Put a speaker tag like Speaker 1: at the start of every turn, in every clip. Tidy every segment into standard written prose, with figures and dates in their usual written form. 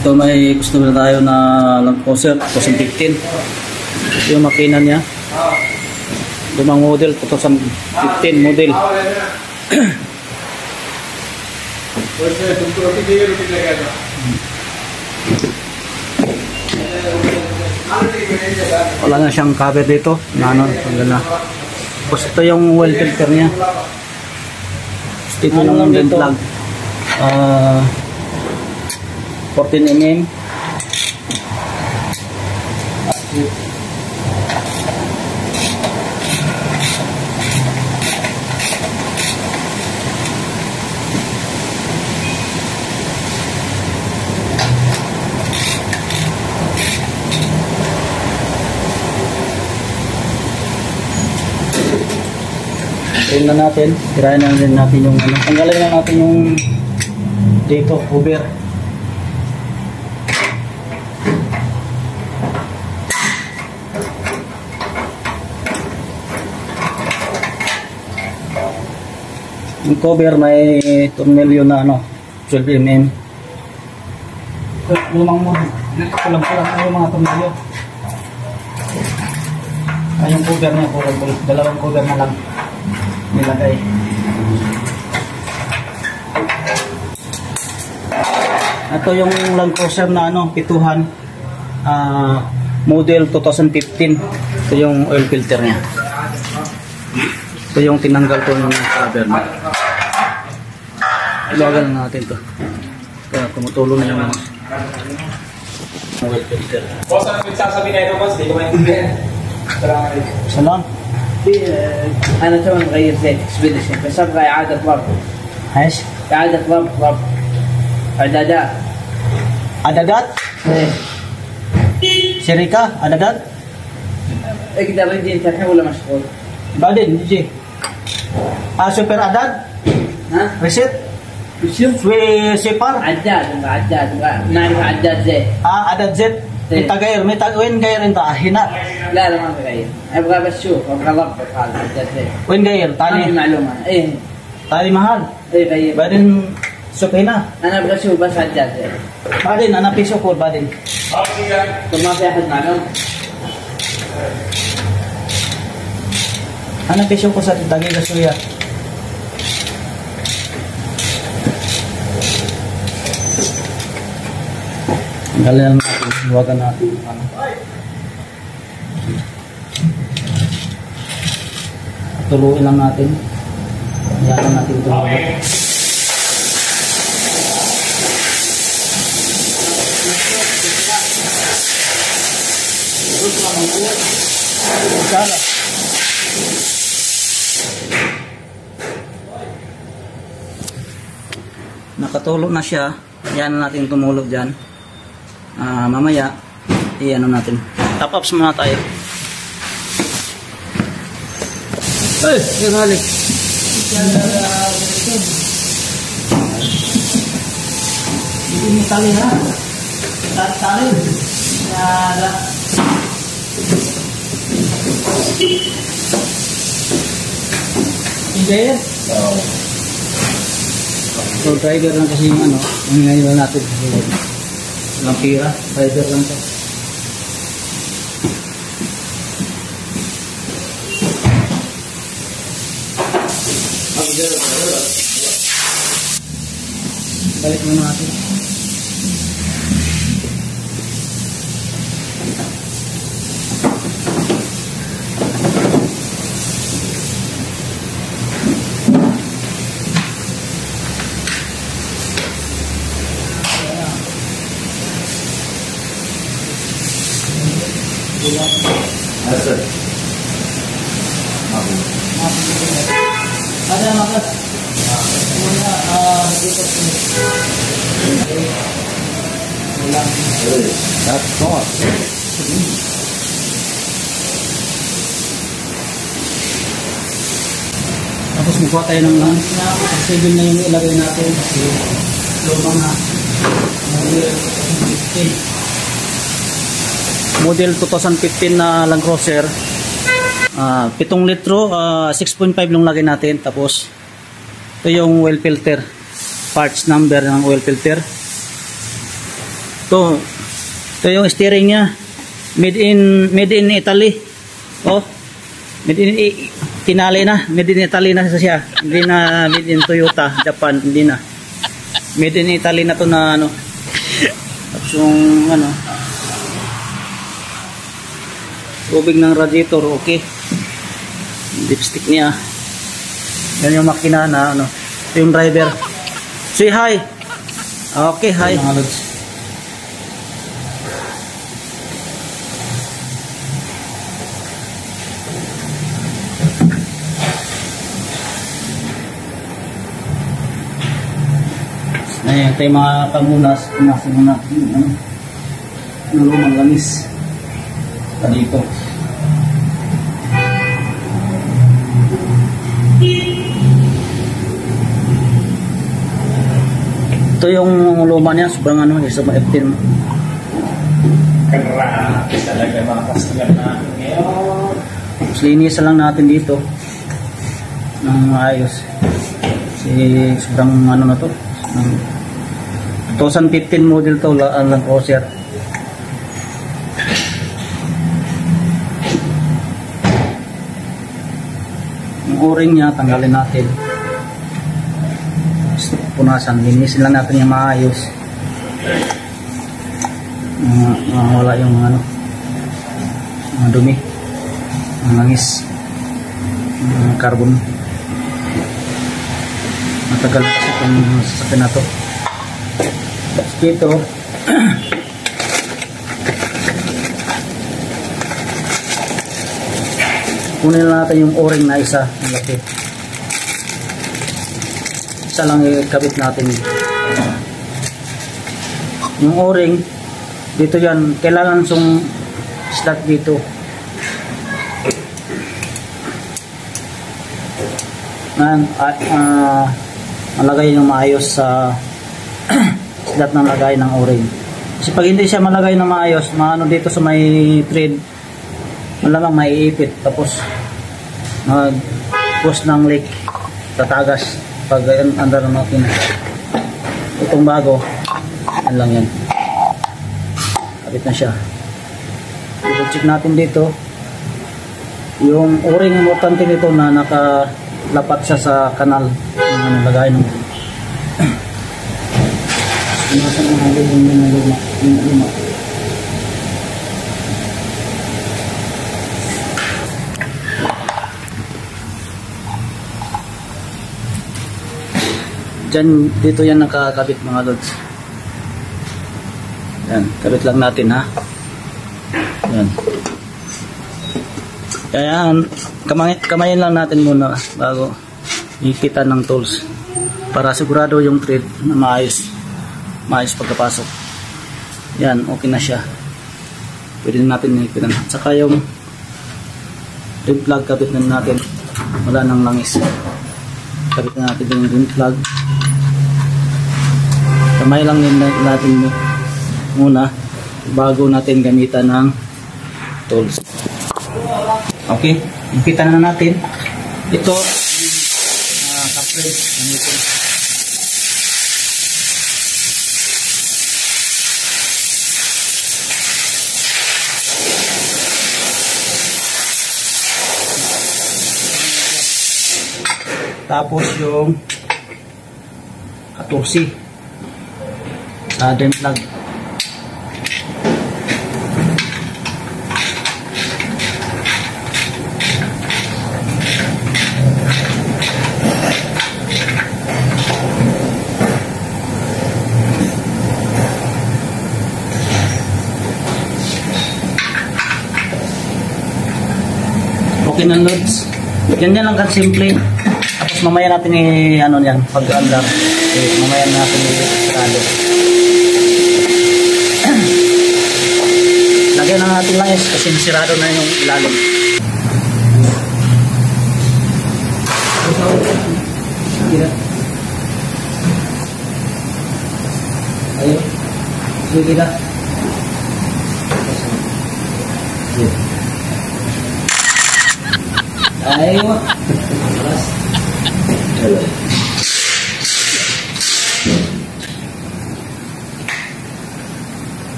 Speaker 1: Ito may customer tayo na Land Cruiser 2015. Ito yung makina niya. Lumang model, 2015 model. Wala na siyang cover dito. Ano, na. Tapos ito yung oil filter niya. Ito yung vent plug. 14 mm. Trim na natin. Tirayan na rin natin yung ano. Tanggalin na natin yung dito, cover. Yung cover may tornilyo na ano, 12 mm. Lumang mo. Kulang-kulang na yung mga tornilyo. Ay, yung cover niya, dalawang cover na lang nilagay. Ito yung Land Cruiser na ano, pituhan. Model 2015. Ito yung oil filter niya. Ito yung tinanggal ko ng cover niya. Ilagan na natin to. Kaya tumutulo na yung oil filter.
Speaker 2: Boss, ano nagsasabi na ito, boss? Hindi ko maintindihan.
Speaker 1: Salam.
Speaker 3: أنا تو مغير زيت اكسبيديشن بس أبغى إعادة ضبط.
Speaker 1: ايش؟
Speaker 3: إعادة ضبط إعدادات.
Speaker 1: عددات؟
Speaker 3: إيه.
Speaker 1: شركة عددات؟
Speaker 3: اقدر يجي أنت الحين ولا مشغول؟
Speaker 1: بعدين نجي. سوبر عدد؟
Speaker 3: ها؟
Speaker 1: ريسيت؟
Speaker 3: شوف
Speaker 1: في سيبر؟
Speaker 3: عداد نعرف عداد زيت.
Speaker 1: عدد زيت؟
Speaker 3: إيه.
Speaker 1: انت غير وين غير انت هنا؟
Speaker 3: لا ما بغير أبغى بس شوف أبغى ضبط هذا عداد زيت.
Speaker 1: وين غير؟
Speaker 3: ما في
Speaker 1: تاني
Speaker 3: معلومة. إيه.
Speaker 1: تاني محل؟
Speaker 3: إيه غير.
Speaker 1: بعدين شوف هنا.
Speaker 3: أنا أبغى أشوف بس عداد زيت.
Speaker 1: بعدين انا في شكور بعدين.
Speaker 3: طب ما في أحد معلوم؟
Speaker 1: انا في شكور سات دقيقة شوية. Tanggalin natin, huwagan natin ano. Tuluin lang natin. Yan natin ito. Nakatulo na siya. Yan natin tumulog dyan. Mamaya i-ano natin, top ups muna tayo. Yung halik hindi tali na tali hindi yan. So driver lang kasi yung ano ang ngayon natin Lampira, rider lang to. Balik muna natin.
Speaker 2: Asal.
Speaker 1: Ada makas. Muna dito ulang.
Speaker 2: That's all.
Speaker 1: Tapos magkuha tayo ng langis na kasi yun na yung ilagay natin kasi lumang na model 2015 na Land Cruiser. 7 litro, 6.5 lang lagay natin. Tapos ito yung oil filter, parts number ng oil filter. Ito yung steering niya. Made in Italy. Oh. Made in tinali na. Made in Italy na siya. Hindi na made in Toyota, Japan, hindi na. Made in Italy na to na ano. Tapos yung ano, tubig ng radiator, okay. Dipstick niya. Yan yung makina na ano. Ito yung driver. Say hi. Okay, hi. Mga lods. Ayan, ito yung mga pamunas. Punasan mo natin. Ano lumang lamis. Dito. Ito yung luma niya, sobrang ano, isa ma-15.
Speaker 2: Gratis talaga mga customer na ngayon.
Speaker 1: So, linisan lang natin dito ng maayos. Kasi sobrang ano na to. 2015 model to, Land Cruiser. Yung o-ring niya, tanggalin natin. Punasan, linisin lang natin yung maayos. Wala yung ano, mga dumi, mga langis, mga carbon. Matagal kasi itong sasakyan na to. Tapos dito kunin na natin yung o-ring na isa, malaki. Isa lang ikabit natin. Yung o-ring dito yan, kailangan yung slot dito. Malagay yung maayos sa slot ng lagay ng o-ring. Kasi pag hindi siya malagay ng maayos, maano dito sa may thread, malamang maiipit, tapos mag-cause ng leak, tatagas pag under ng makina. Itong bago, yan lang yan. Kapit na siya. I-check natin dito yung o-ring, importante nito na nakalapat siya sa kanal ng lagay ng luma. Diyan, dito yan nakakabit mga lods. Yan, kabit lang natin ha. Yan. Kaya kamayin lang natin muna bago ikitan ng tools para sigurado yung thread na maayos pagkapasok. Yan, okay na siya. Pwede natin ikitan. Saka yung rim plug, kabit na natin. Wala nang langis. Kabit na natin yung rim plug. Kamay lang din natin muna bago natin gamitan ng tools. Okay, nakita na natin. Ito kapre gamitin. Tapos yung 14 sa drain plug. Okay na loads. Ganyan lang simple. Tapos mamaya natin ano yan, pag-andar. Mamaya natin i-sarado. Lagyan na natin lang kasi sirado na yung ilalim. Ayun. Sige na. Ayun.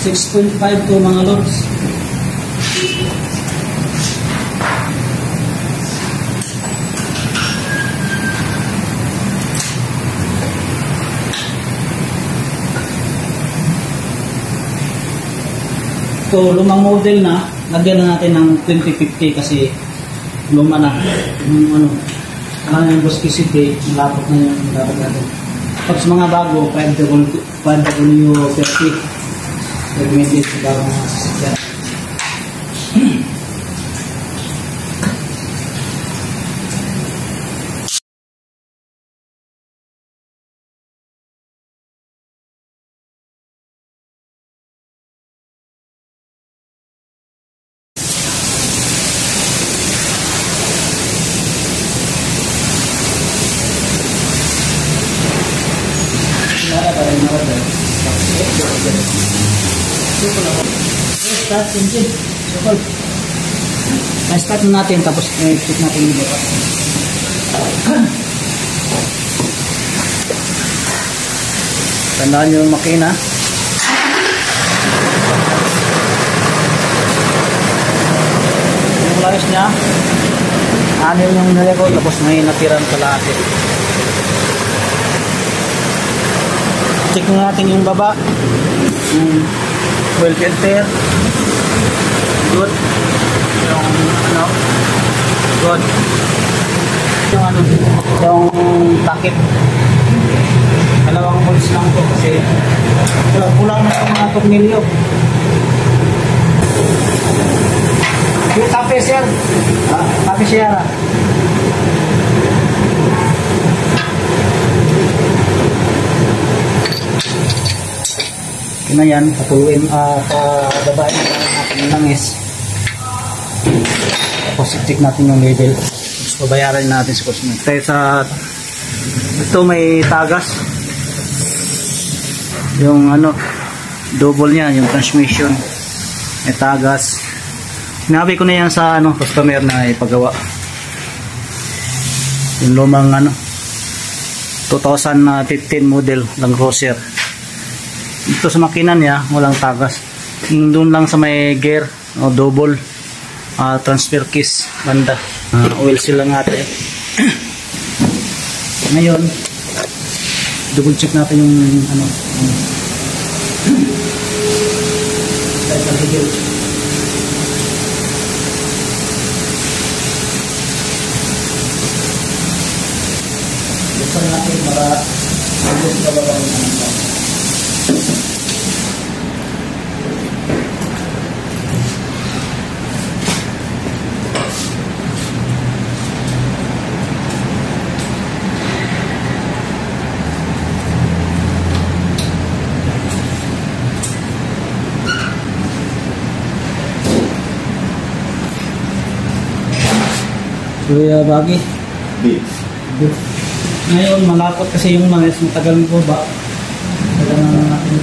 Speaker 1: 6.5 to mga lods. So, lumang model na, lagyan na natin ng 2050 kasi luma na. Yung yung viscosity, malapot na yung dapat natin. Pag sa mga bago, 5W30. Recommended sa bagong mga sasakyan. Start engine. Start na natin tapos check natin yung baba. Tandaan yung makina. Yung langis niya, anim yung nilego tapos may natiran kalahati. Check na natin yung baba. Oil filter. Good. Yung good. Yung takip. Dalawang volts lang po kasi kulang na yung mga tornilyo. Yung tape sir. Tape sir. Yun na yan, patuloyin, pababain natin yung langis. Tapos check natin yung label. Tapos pabayaran natin sa customer. Kaya ito may tagas. Yung double niya, yung transmission. May tagas. Sinabi ko na yan sa customer na ipagawa. Yung lumang 2015 model ng Cruiser. Ito sa makina niya, walang tagas. Doon lang sa may gear, double transfer case banda. Oil seal lang natin. Ngayon, double check natin yung buksan natin para ayos na ba yung Kuya Bagi. Ngayon malapot kasi yung langis, matagal mo ba? Tagal na natin.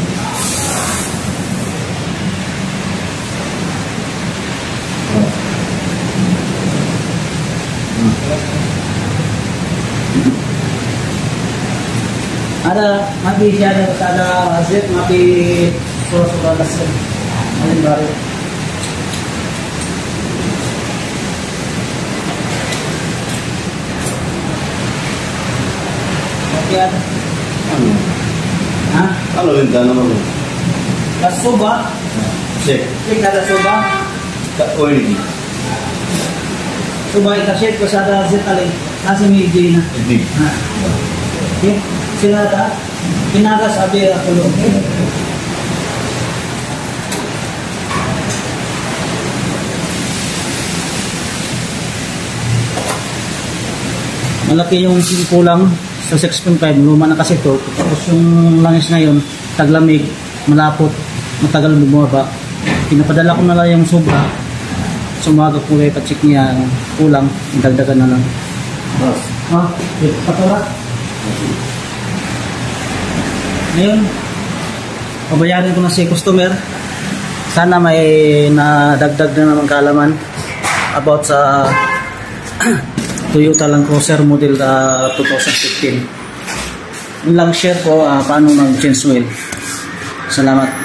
Speaker 1: Ada mati siya ada zip mati surah dasar. Ini baru. Yan.
Speaker 4: Kalau ventana mau.
Speaker 1: Kas soba.
Speaker 4: Cek.
Speaker 1: Cek ada soba.
Speaker 4: Tak oil ini.
Speaker 1: Soba itaset ko sa ada zetali. Nasa may na.
Speaker 4: Ini.
Speaker 1: Okay. Sila ta. Pinaga sabi ako lo. Malaki yung kulang sa 6.5, luma na kasi ito. Tapos yung langis ngayon, taglamig, malapot, matagal bumaba. Pinapadala ko na lang yung sobra. Sumaga ko rin, pa-check niya, kulang, dagdagan na lang. Patula. Ngayon, pabayarin ko na si customer. Sana may nadagdag na naman kaalaman about sa Toyota Land Cruiser model 2015. Yun lang share ko paano mag-change oil. Salamat.